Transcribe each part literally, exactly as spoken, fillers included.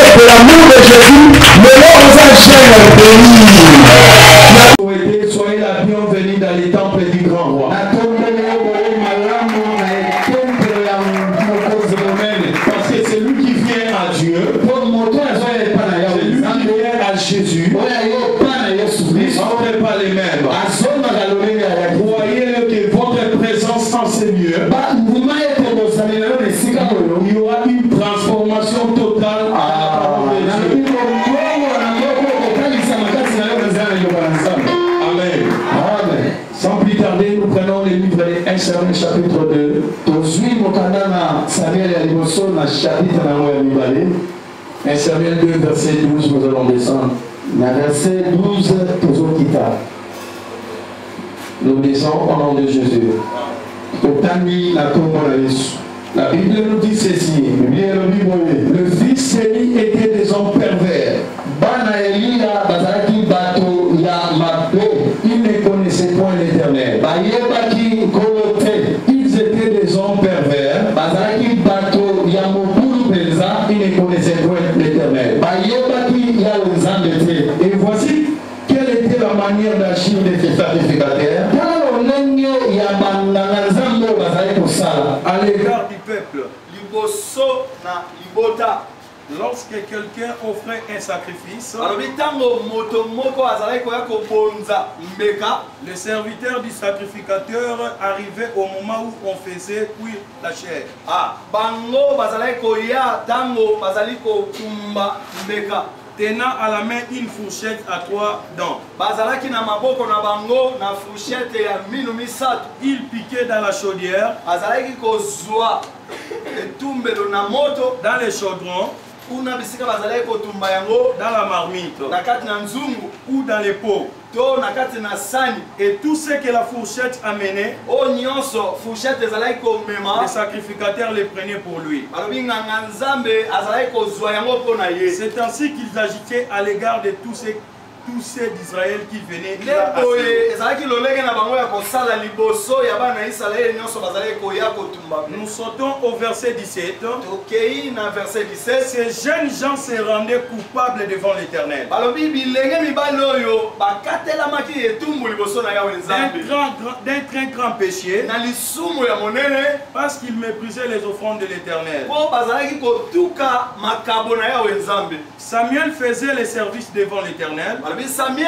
de l'amour de Jésus, mais là on a jamais béni. Soyez la bienvenue dans les temples du grand roi. Parce que c'est lui qui vient à Dieu. C'est lui qui vient à Jésus. On n'est pas les mêmes. Croyez-le que votre présence en ces lieux, il y aura une transformation totale à la parole de Dieu. Amen. Amen. Sans plus tarder, nous prenons le livre de un Samuel chapitre deux. un Samuel deux, verset douze, nous allons descendre. Verset douze, nous descendons au nom de Jésus. La Bible nous dit ceci. Le fils d'Élie était des hommes pervers. Ils ne connaissaient point l'Éternel. Ils étaient des hommes pervers. Ils ne connaissaient point l'Éternel. Et voici quelle était la manière d'agir de ces sacrificateurs à l'égard du peuple. Lorsque quelqu'un offrait un sacrifice, le serviteur du sacrificateur arrivait au moment où on faisait cuire la chair. Tenant à la main une fourchette à trois dents. Il piquait dans la chaudière, dans les chaudrons, dans la marmite, ou dans les pots. Et tout ce que la fourchette amenait, les sacrificateurs les prenaient pour lui. C'est ainsi qu'ils agitaient à l'égard de tous ces tous ceux d'Israël qui venaient là. Nous sautons au verset dix-sept. Ces jeunes gens se rendaient coupables devant l'Éternel. D'un très grand péché, parce qu'ils méprisaient les offrandes de l'Éternel. Samuel faisait les services devant l'Éternel. Et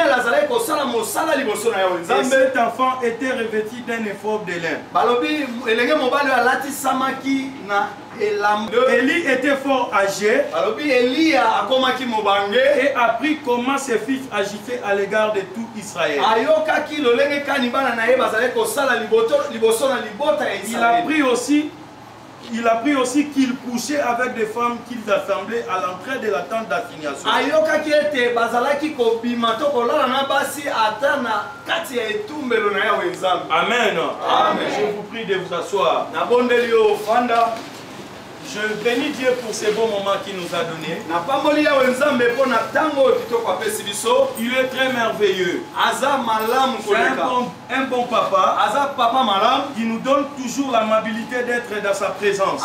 cet enfant était revêtu d'un éphod de lin. Élie était fort âgé et apprit comment ses fils agissaient à l'égard de tout Israël. Il apprit aussi Il apprit aussi qu'il couchait avec des femmes qu'ils assemblaient à l'entrée de la tente d'assignation. Amen. Amen. Je vous prie de vous asseoir. Je bénis Dieu pour ces bons moments qu'il nous a donnés. Il est très merveilleux. C'est un bon, un bon papa qui nous donne toujours l'amabilité d'être dans sa présence.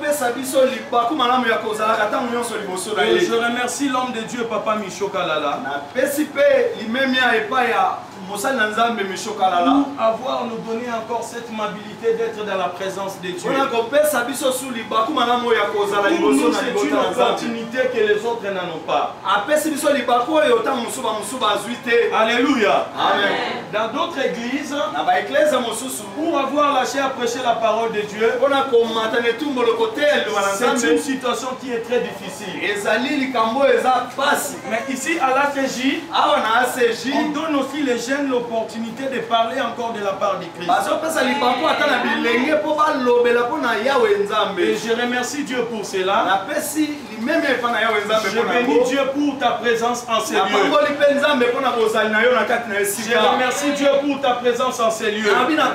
Et je remercie l'homme de Dieu, Papa Micho Kalala, pour avoir nous donné encore cette amabilité d'être dans la présence de Dieu. Pour nous, c'est une opportunité que les autres n'en ont pas. Alléluia. Amen. Dans d'autres églises, pour avoir lâché à prêcher la parole de Dieu, c'est une situation qui est très difficile. Mais ici à l'A C J, on donne aussi les jeunes l'opportunité de parler encore de la part de Christ. Et je remercie Dieu pour cela. Je bénis Dieu pour ta présence en ces lieux. Je remercie Dieu pour ta présence en ces lieux.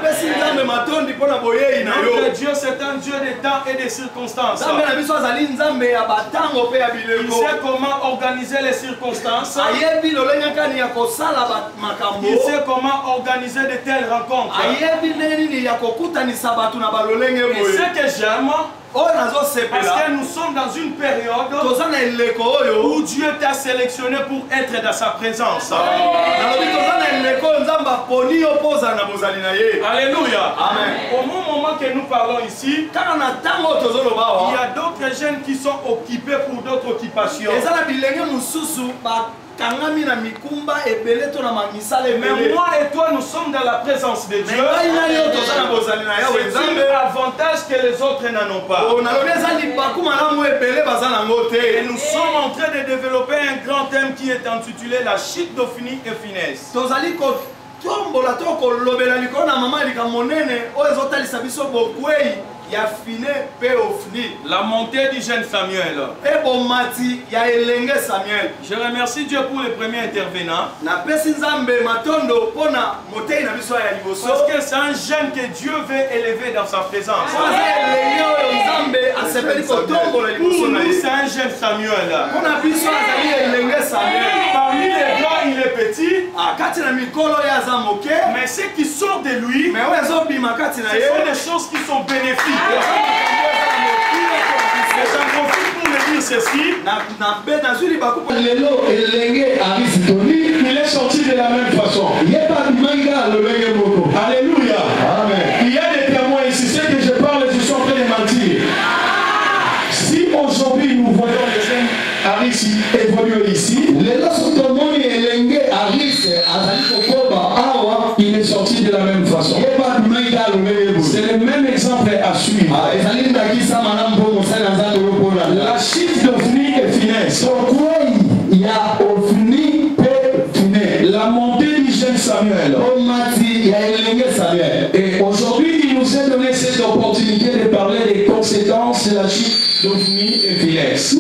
Notre Dieu, c'est un Dieu de temps et de circonstances. Il sait comment organiser les circonstances. Il sait comment organiser de telles rencontres. Et ce que j'aime, Parce que nous sommes dans une période où Dieu t'a sélectionné pour être dans sa présence. Alléluia. Amen. Au moment que nous parlons ici, il y a d'autres jeunes qui sont occupés pour d'autres occupations. Mais moi et toi, nous sommes dans la présence de Dieu. C'est un avantage que les autres n'en ont pas. Et nous sommes en train de développer un grand thème qui est intitulé la chute d'Ophni et Finesse. La montée du jeune Samuel. Je remercie Dieu pour les premiers intervenants. Parce que c'est un jeune que Dieu veut élever dans sa présence. Pour nous, c'est un jeune Samuel. Parmi les grands, il est petit. Mais ce qui sort de lui, ce sont des choses qui sont bénéfiques. J'en profite pour me dire ceci. Il est sorti de la même façon. Alléluia. Amen. Il y a des témoins ici. Ceux que je parle, je suis en train de mentir. Si aujourd'hui nous voyons les jeunes Aris évoluer ici, il est sorti de la même façon. C'est le même exemple à suivre. La chute d'Ophni et Finesse. La montée du jeune Samuel. Et aujourd'hui, il nous a donné cette opportunité de parler des conséquences de la chute d'Ophni et Finesse.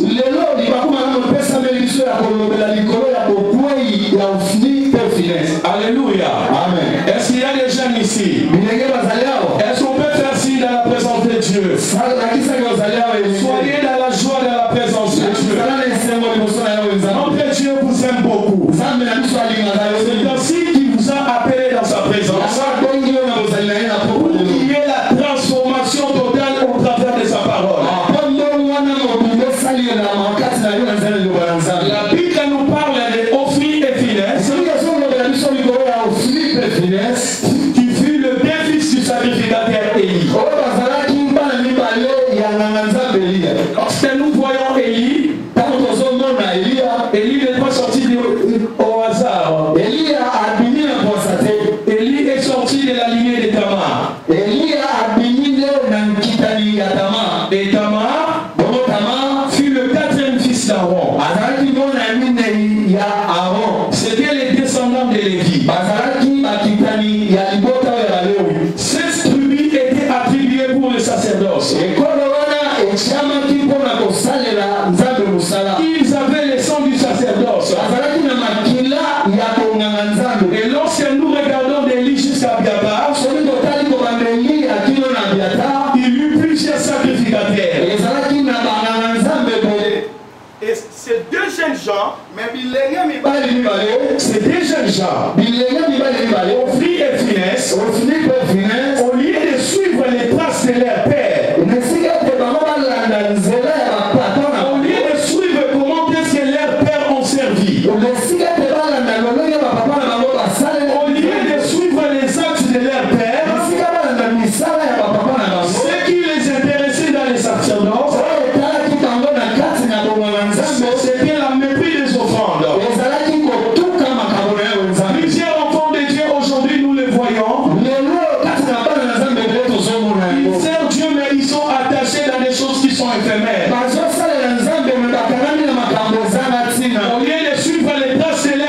Alléluia. Amen. Est-ce qu'il y a des jeunes ici? Est-ce qu'on peut faire ci dans la présence de Dieu? Soyez dans la joie de la présence de Dieu. Notre Dieu vous aime beaucoup. C'est ainsi qu'il vous a appelé dans sa présence. Pour qu'il y ait la transformation totale au travers de sa parole. La Bible nous parle de Ophni et Finesse, qui fut le deux-fils du sacrificateur Élie. Lorsque nous voyons Élie, Élie n'est pas sorti au hasard. Élie est sorti de la lignée de Tamar. Et Tamar fut le quatrième fils d'Aaron. C'était les descendants de Lévi. Cette tribu était attribuée pour le sacerdoce. Ils avaient le sang du sacerdoce. Et lorsque nous regardons d'Élie jusqu'à Abiathar, il eut plusieurs sacrificateurs. Et ces deux jeunes gens, ces deux jeunes gens, Ophni et Finesse, au lieu de suivre les traces de leur père, au lieu de suivre comment est-ce que leurs pères ont servi, au lieu de suivre les actes de leur père, ce qui les intéressait dans les sacerdoces, c'était la mépris des offrandes. Plusieurs enfants de Dieu aujourd'hui, nous les voyons. Ils servent Dieu, mais ils sont attachés dans des choses qui sont éphémères. Au lieu de suivre les traces de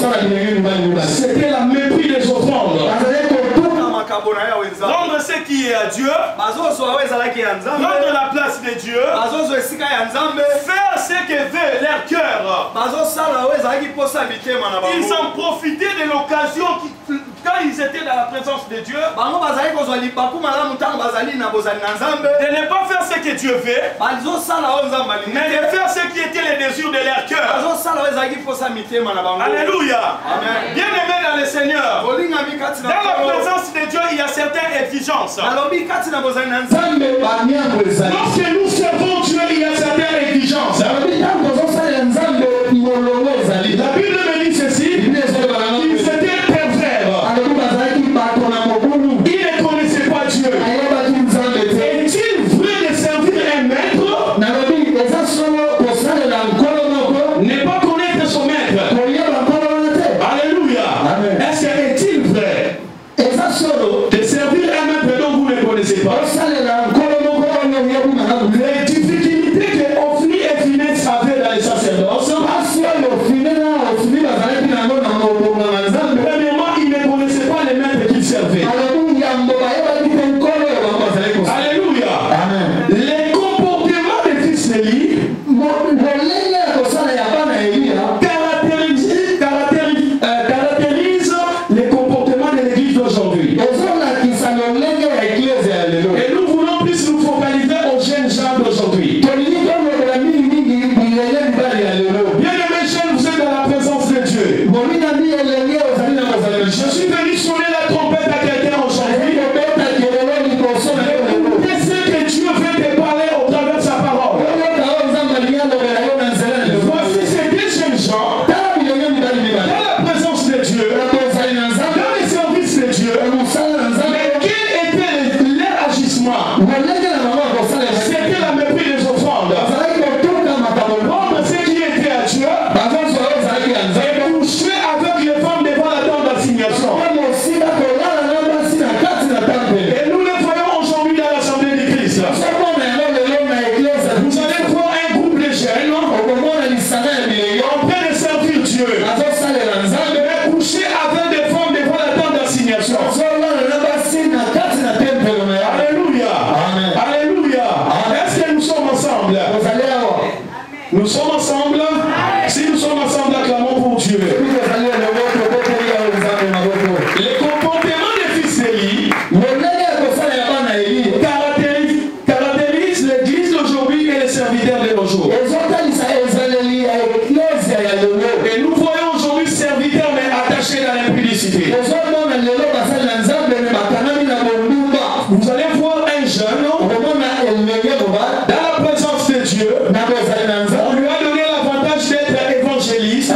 C'était la mépris des offrandes. Rendre ce qui est à Dieu, rendre la place de Dieu, faire ce que veut leur cœur. Ils ont profité de l'occasion quand ils étaient dans la présence de Dieu de ne pas faire ce que Dieu veut, mais de faire ce qui était les désirs de leur cœur. Alléluia. Bien aimé dans le Seigneur, dans la présence de Dieu, il y a certaines exigences. Lorsque nous servons Dieu, il y a certaines exigences. La Bible me dit ceci, ils étaient pervers. Ils ne connaissaient pas Dieu. Est-il vrai de servir un maître? Ne pas connaître son maître. Alléluia. Est-ce que est-il vrai de servir un maître dont vous ne connaissez pas? Les difficultés que Ophni et Phineas avaient dans les sacerdoces, premièrement, ils ne connaissaient pas les maîtres qu'ils servaient. Alléluia. Les comportements des fils d'Élie caractérisent, caractérisent, euh, caractérisent les comportements de l'église d'aujourd'hui. Et nous voulons plus nous focaliser aux jeunes gens d'aujourd'hui. Bien aimés jeunes, vous êtes dans la présence de Dieu. Je suis venu sonner la trompette à quelqu'un aujourd'hui. Qu'est-ce que Dieu veut te parler au travers de sa parole? Voici ces deux jeunes gens dans la présence de Dieu, dans les services de Dieu. Mais quel était leur agissement? C'était la mépris des offrandes. Rendre ce qui était à Dieu et coucher avec les femmes devant la tente d'assignation. Et nous le voyons aujourd'hui dans l'Assemblée de Christ. Vous allez voir un groupe de jeunes en train de servir Dieu, mais coucher avec des femmes devant la tente d'assignation. Alléluia. Alléluia. Est-ce que nous sommes ensemble? Nous sommes ensemble. Si nous sommes ensemble, acclamons pour Dieu. Les comportements des fils d'Élie caractérisent, caractérisent l'église d'aujourd'hui et les serviteurs de nos jours. Et nous voyons aujourd'hui serviteurs mais attachés dans l'impudicité. Vous allez voir un jeune dans la présence de Dieu. On lui a donné l'avantage d'être évangéliste.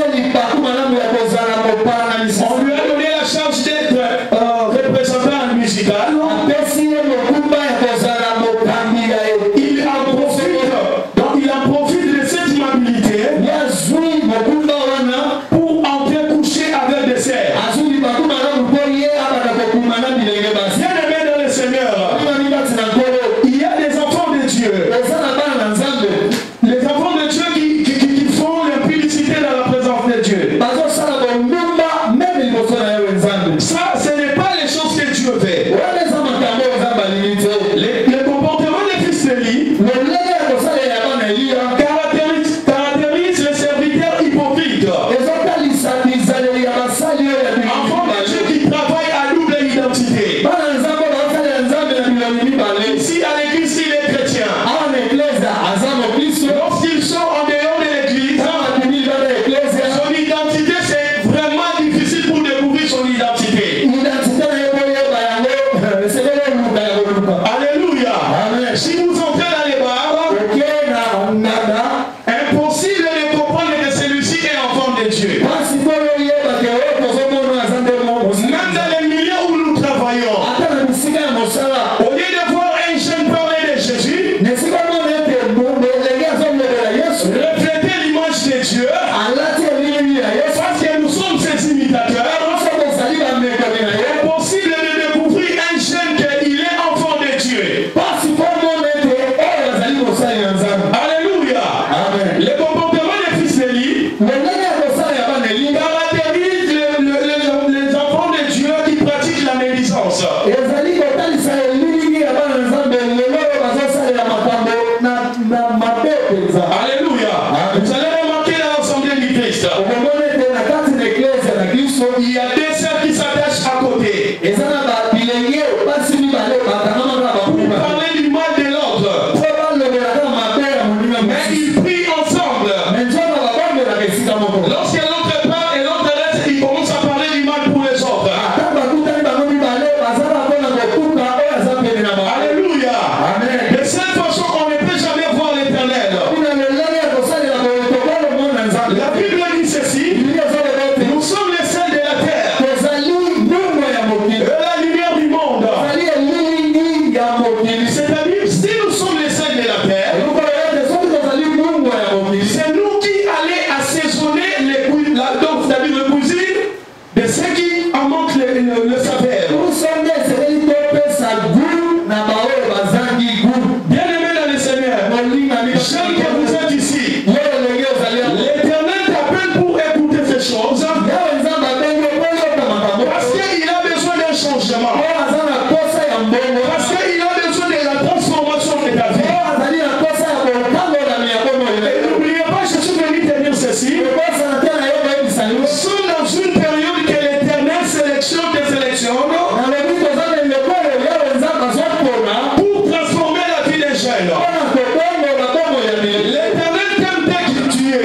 On lui a donné la charge d'être euh, représentant musical. Il en profite, donc il en profite de cette immobilité pour entrer coucher avec des serfs. Bien aimé dans le Seigneur, il y a des enfants de Dieu. Les enfants de Dieu qui, qui, qui, qui font l'impudicité dans la présence de Dieu. Ça, ce n'est pas les choses que Dieu fait. Les, les comportements des fils d'Élie caractérisent, caractérisent les serviteurs hypocrites. Enfants de Dieu qui travaillent à double identité. Ici à l'église, il est chrétien. Lorsqu'il sort en dehors de l'église, son identité, c'est vraiment difficile pour découvrir son identité. Alléluia. Si vous entrez dans les bars, impossible de comprendre que celui-ci est enfant de Dieu. Même dans les milieux où nous travaillons, au lieu de voir un jeune parler de Jésus, refléter l'image de Dieu, parce que nous sommes ses imitateurs, impossible de découvrir un jeune qu'il est enfant de Dieu. Alléluia. Les comportements des fils d'Élie caractérisent sommes dans une période que l'Éternel sélectionne et sélectionne pour transformer la vie des jeunes. L'Éternel t'aime tel que tu es.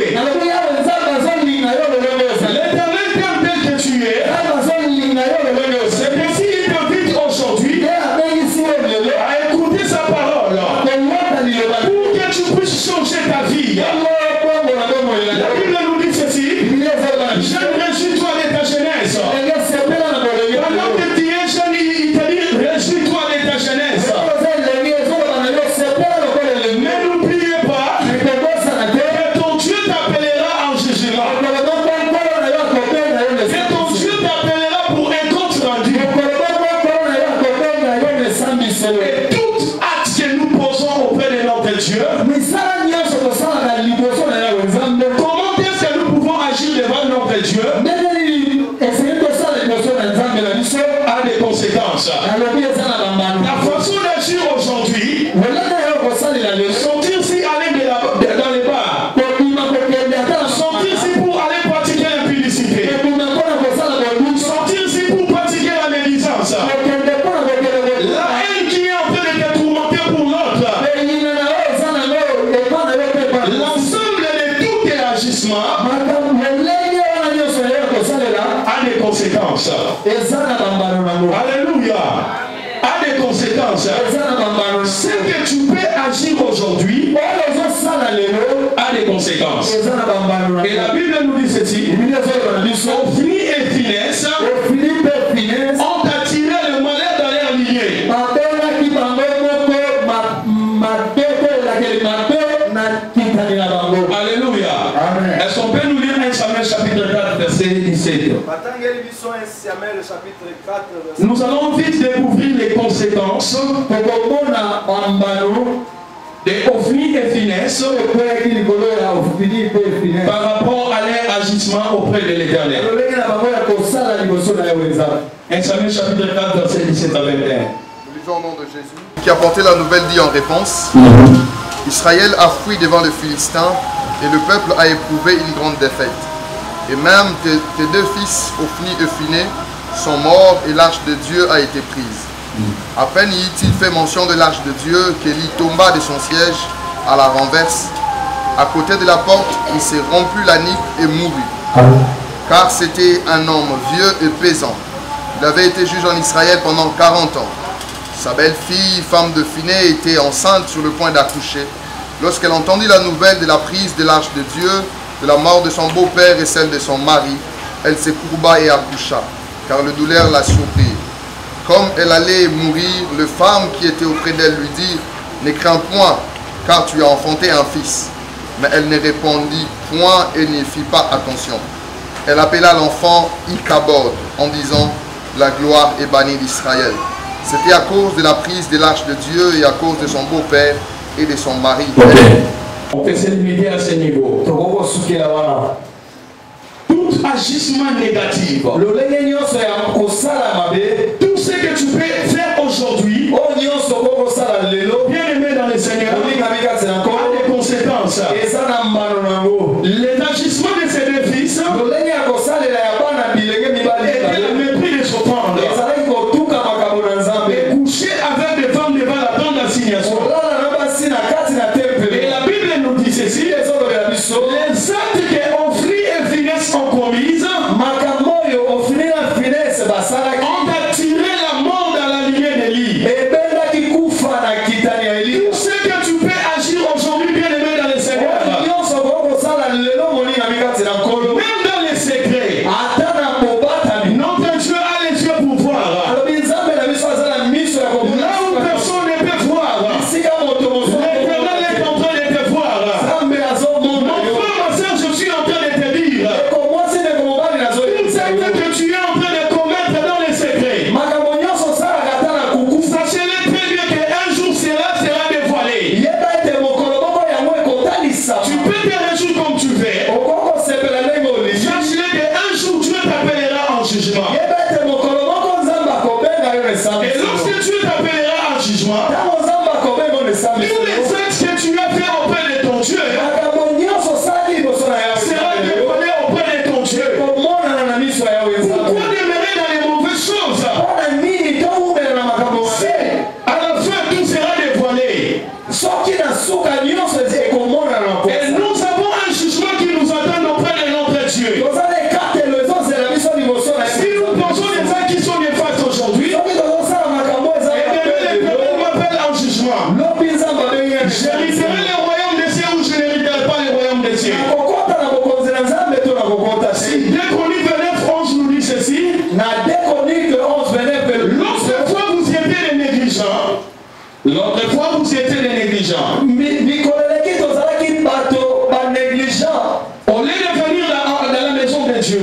L'Éternel t'aime tel que tu es. C'est ainsi qu'il t'invite aujourd'hui à écouter sa parole pour que tu puisses changer ta vie. La Bible nous dit ceci. Jeune, réjouis-toi de ta jeunesse. Pendant que tu es jeune, il te dit réjouis-toi de ta jeunesse. Mais n'oubliez pas que ton Dieu t'appellera en jugement. Que ton Dieu t'appellera pour un compte rendu. Et tout acte que nous posons auprès de notre Dieu, comment est-ce que nous pouvons agir devant notre Dieu, a des conséquences. La façon d'agir aujourd'hui, sortir-si aller de la, de, dans les bars, sortir-si pour aller pratiquer l'impudicité, sortir-si pour pratiquer la médisance, la haine qui est en train de te tourmenter pour l'autre, l'ensemble de tous tes agissements a des conséquences. Alléluia. A des conséquences. Ce que tu peux agir aujourd'hui a des conséquences. Et la Bible nous dit ceci. Ophni et Finesse ont attiré le malheur dans leur lignée. Alléluia. Est-ce qu'on peut nous lire un Samuel chapitre quatre verset dix-sept? Nous allons vite découvrir les conséquences de Ophni et Finesse par rapport à leur agissement auprès de l'Éternel. un Samuel chapitre quatre verset dix-sept à vingt et un. Nous lisons au nom de Jésus. Qui a porté la nouvelle dit en réponse: Israël a fui devant le Philistin et le peuple a éprouvé une grande défaite. Et même tes, tes deux fils, Ophni et Phiné, sont morts et l'arche de Dieu a été prise. Mm. À peine y eut-il fait mention de l'arche de Dieu qu'Élie tomba de son siège à la renverse. À côté de la porte, il s'est rompu la nuque et mourut. Ah. Car c'était un homme vieux et pesant. Il avait été juge en Israël pendant quarante ans. Sa belle-fille, femme de Phiné, était enceinte sur le point d'accoucher. Lorsqu'elle entendit la nouvelle de la prise de l'arche de Dieu, de la mort de son beau-père et celle de son mari, elle se courba et accoucha, car le douleur la surprit. Comme elle allait mourir, le femme qui était auprès d'elle lui dit: Ne crains point, car tu as enfanté un fils. Mais elle ne répondit point et n'y fit pas attention. Elle appela l'enfant Ichabod en disant: La gloire est bannie d'Israël. C'était à cause de la prise de l'arche de Dieu et à cause de son beau-père et de son mari. Okay. On peut se limiter à ce niveau. Tout agissement négatif, tout ce que tu peux faire aujourd'hui, bien aimé dans le Seigneur, a des conséquences. Les agissements de ces deux fils étaient le mépris de son prendre. Et coucher avec des femmes devant la tente d'assignation. Et la Bible nous dit ceci: les actes que Ophni et Finesse ont commis ont attiré la mort dans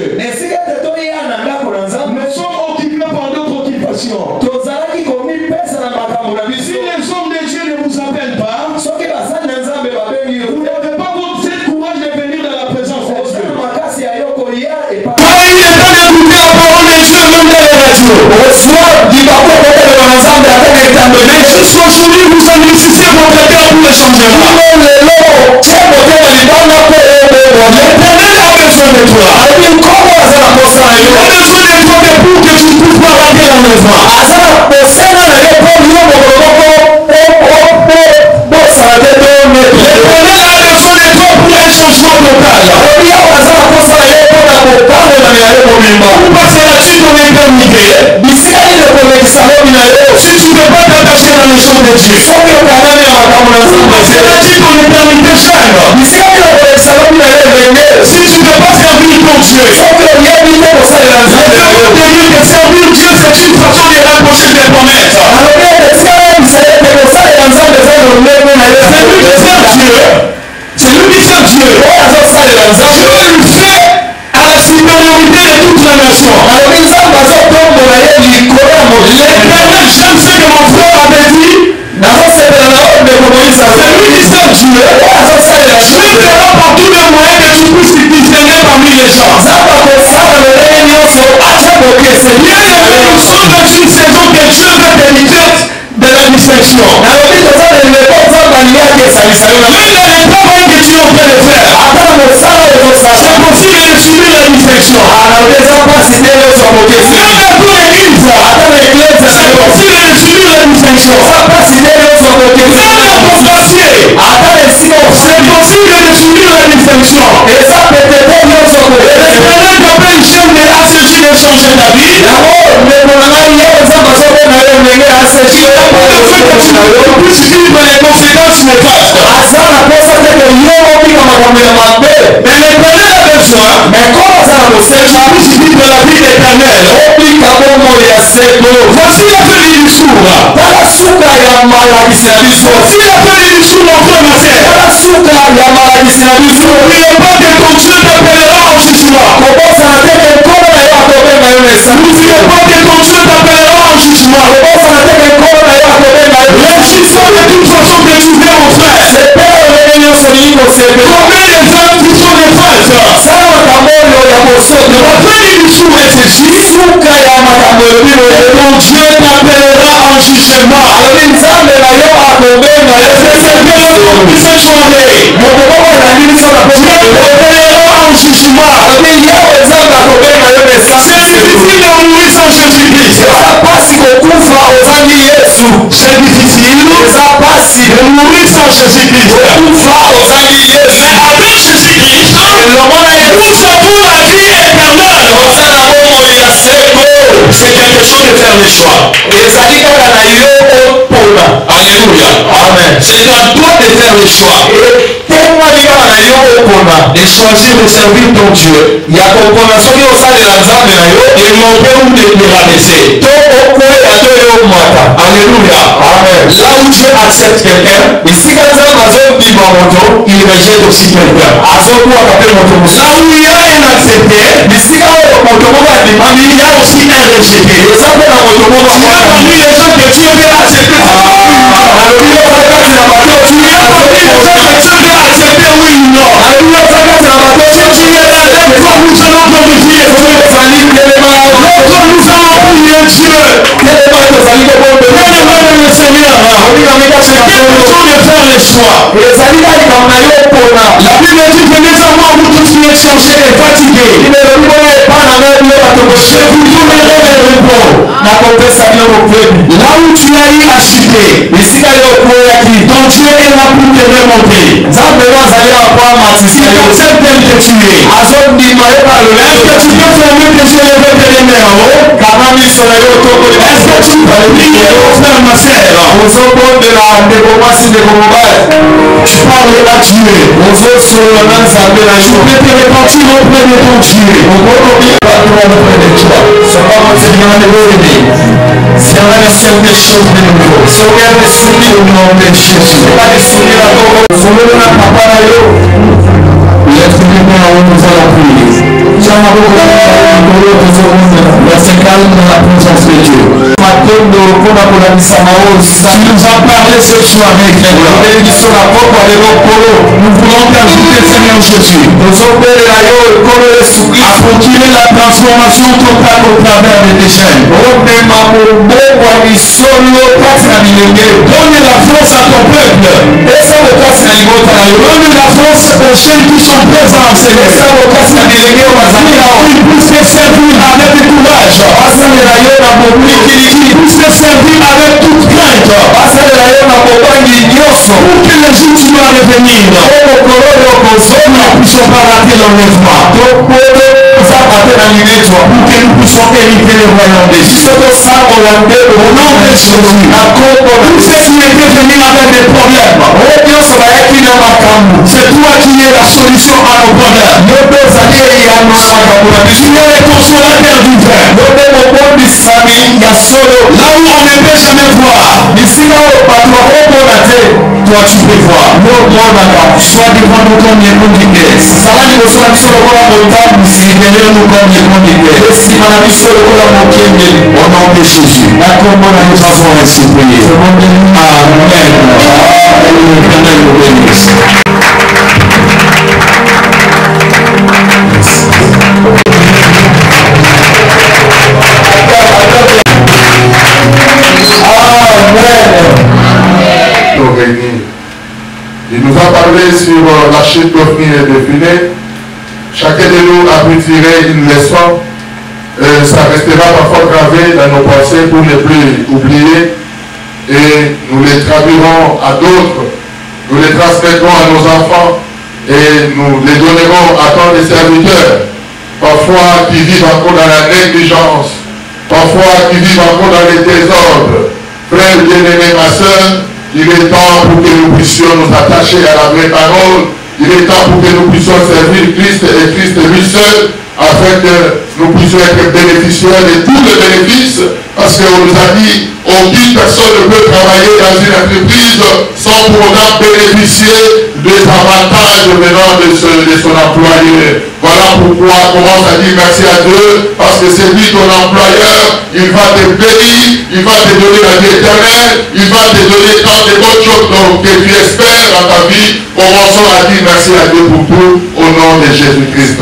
Dieu. Nous sommes occupés par d'autres occupations. Si les hommes de Dieu ne vous appellent pas, vous n'avez pas cette courage de venir dans la présence de Dieu. Quand il est temps d'écouter la parole de Dieu, même dans les radios. Mais jusqu'aujourd'hui, vous investissez votre cœur pour le changement. L'éternel a besoin de toi. Il a besoin de toi pour que tu puisses pas rater l'enlèvement. L'éternel a besoin de toi pour un changement total. Où passeras-tu ton éternité? Si tu ne peux pas t'attacher dans les choses de Dieu, passeras-tu ton éternité jeune? Si tu ne peux pas servir ton Dieu, de servir Dieu, c'est une façon de rapprocher des promesses. C'est lui qui sert Dieu. Dieu le fait à la supériorité de toute la nation. L'éternel, j'aime ce que mon frère avait dit. C'est lui qui sert Dieu. Dieu fera par tous les moyens que tu puisses discerner parmi les gens. Bien aimé, nous sommes dans une saison que Dieu veut délivrer de la distinction. Même dans les travail que tu es en train de faire, c'est possible de subir la distinction. Même dans ton église, c'est possible de subir la distinction. Même dans ton quartier, c'est possible de subir la distinction. L'éternel t'appelle jeune et asséché de changer ta vie. On puisse vivre les conséquences néfastes. Mais l'éternel a besoin que tu puisses vivre la vie éternelle. Voici la fin du discours. Voici la fin du discours, mon frère, ma sœur. N'oubliez pas que ton Dieu t'appellera en jugement. N'oubliez pas que ton Dieu t'appellera en jugement. Le jugement de toute façon que tu fais, mon frère. Combien les hommes qui sont des frères? La fin du discours est ceci. Et ton Dieu t'appellera en jugement. Et c'est ce que l'on puisse changer. C'est difficile de mourir sans Jésus-Christ. C'est difficile de mourir sans Jésus-Christ. Mais avec Jésus-Christ, nous avons la vie éternelle. C'est quelque chose de faire le choix. Alléluia. Amen. C'est à toi de faire le choix. De choisir de servir ton Dieu. Et montrer où de te rabaisser. Alléluia. Amen. Là où Dieu accepte quelqu'un, il rejette aussi quelqu'un. Là où il y a un accepté, il y a aussi un rejeté. Il y a parmi les gens que Dieu veut accepter. Il y a parmi les gens que Dieu veut accepter, oui ou non. Si tu es là, lève-toi, nous allons glorifier Dieu. Lève-toi, nous allons prier Dieu. Bien-aimé de le Seigneur, c'est quelque chose de faire les choix. La Bible dit, venez à moi, vous tous qui êtes chargés et fatigués. Je vous donnerai le repos. Là où tu as eu à chuter, ton Dieu est là pour te remonter. Il accepte tel que tu es. Est-ce que tu peux fermer tes yeux et lever tes mains en haut? Est-ce que tu peux prier, mon frère, ma sœur? Tu parles à Dieu. Tu peux te repentir auprès de ton Dieu. C'est la nation des choses de nouveau. C'est la nation au nom de Jésus. C'est la nation de la mort. C'est la papa. Lève-toi, nous allons prier. Verset calme dans la présence de Dieu. Tu nous as parlé ce soir, nous voulons t'ajouter, Seigneur Jésus, à procurer la transformation totale au travers de tes chaînes. Donne la force à ton peuple. Donne la force aux chaînes qui sont présents en Seigneur. Ils puissent te servir avec courage. Ils puissent te servir avec toute crainte. Pour que les jours qui doivent revenir, nous ne puissions pas rater l'enlèvement. Pour que nous puissions hériter le royaume des cieux. Au nom de Jésus, tous ceux qui étaient venus avec des problèmes, c'est toi qui es la solution à nos problèmes. Tu es le consolateur du vrai. Là où on ne peut jamais voir, toi tu peux voir. Sois devant nous comme les conducteurs. Au nom de Jésus. Nous avons ainsi prié. Amen. L'éternel nous bénisse. Il nous a parlé sur la chute d'Ophni et de Phiné. Chacun de nous a pu tirer une leçon. Euh, ça restera parfois gravé dans nos pensées pour ne plus oublier. Et nous les traduirons à d'autres. Nous les transmettrons à nos enfants. Et nous les donnerons à tant de serviteurs. Parfois qui vivent encore dans la négligence. Parfois qui vivent encore dans les désordres. Frères bien-aimés, ma soeur, il est temps pour que nous puissions nous attacher à la vraie parole. Il est temps pour que nous puissions servir Christ et Christ lui seul, afin que nous puissions être bénéficiaires de tous les bénéfices, parce qu'on nous a dit, aucune personne ne peut travailler dans une entreprise sans pour autant bénéficier des avantages venant de, ce, de son employeur. Voilà pourquoi on commence à dire merci à Dieu, parce que c'est lui ton employeur, il va te bénir, il va te donner la vie éternelle, il va te donner tant de bonnes choses donc, que tu espères dans ta vie. Commençons à dire merci à Dieu pour tout, au nom de Jésus-Christ.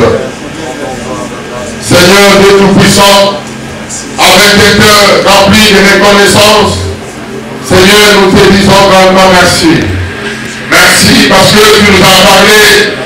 Seigneur Dieu Tout-Puissant, avec un cœur rempli de reconnaissance, Seigneur, nous te disons grandement merci. Merci parce que tu nous as parlé.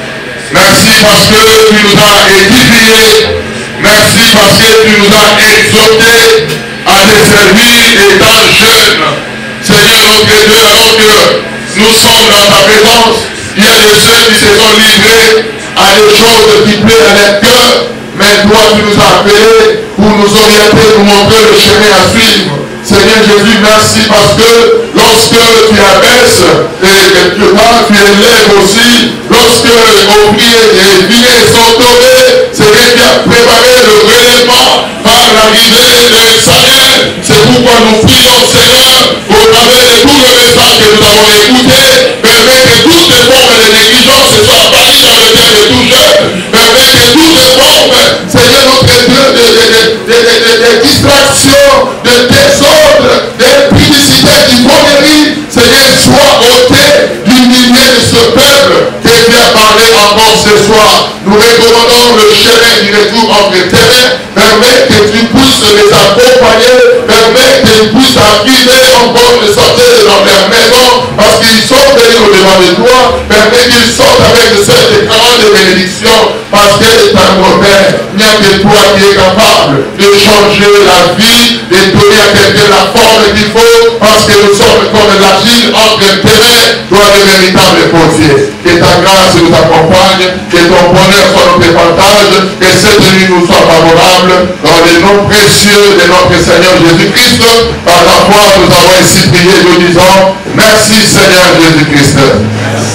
Merci parce que tu nous as édifiés. Merci parce que tu nous as exhortés à te servir étant jeunes. Seigneur notre Dieu, alors que nous sommes dans ta présence, il y a des jeunes qui se sont livrés à des choses qui plaisent à leur cœur. Mais toi, tu nous as appelés pour nous orienter, nous montrer le chemin à suivre. Seigneur Jésus, merci parce que lorsque tu abaisses et que tu élèves aussi, lorsque Ophni et Phiné sont tombés, Seigneur, tu as préparé le réellement par l'arrivée de Samuel. C'est pourquoi nous prions, Seigneur, au travers de tout le message que nous avons écouté, permet que toutes les formes de négligence soient bannies dans le cœur de tout jeune. Permet que toutes les formes, Seigneur notre Dieu, de, de, de, de, de, de, de distraction, de désordre, de publicité, d'ivonerie, Seigneur, soit ôté du milieu de ce peuple qui vient parler encore ce soir. Nous recommandons le chemin du retour entre terrain. Permet que tu puisses les accompagner, permet qu'ils puissent arriver encore de sortir dans leur maison, parce qu'ils sont venus au devant de toi. Permet qu'ils sortent avec cette grande bénédiction, parce que c'est un Père, il n'y a que toi qui es capable de changer la vie, de donner à quelqu'un la forme qu'il faut, parce que nous sommes comme l'argile entre un terrain, toi le véritable potier. Que ta grâce nous accompagne, que ton bonheur soit notre partage, que cette nuit nous soit favorable, dans le nom précieux de notre Seigneur Jésus-Christ. Par la foi, nous avons ainsi prié, nous disons, merci Seigneur Jésus-Christ.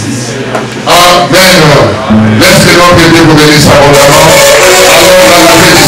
Amen. Laisse que notre Dieu vous bénisse abondamment. Alors,